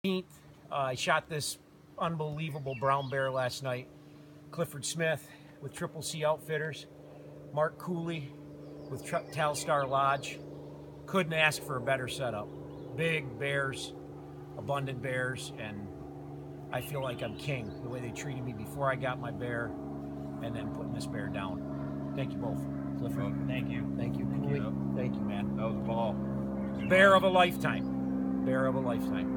I shot this unbelievable brown bear last night. Clifford Smith with Triple C Outfitters, Mark Cooley with Telstar Lodge. Couldn't ask for a better setup. Big bears, abundant bears, and I feel like I'm king. The way they treated me before I got my bear, and then putting this bear down. Thank you both, Clifford. Well, thank you. Thank you, Thank Cooley. you. Thank you, man. That was a ball. Bear of a lifetime. Bear of a lifetime.